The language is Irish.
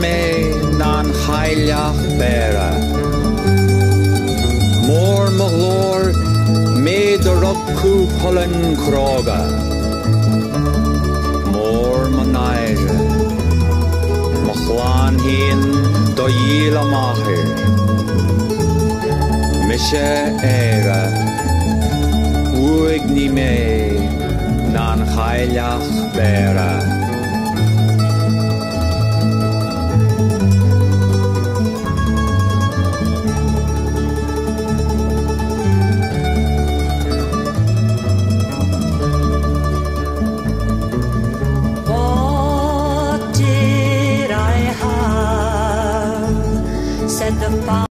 me na'n chailach bera. Mór mo glór me dy rogcú holan croga. Mór mo naire, mo chlan hyn do yil amahir. Mishe era, wig ni me na'n chailach bera.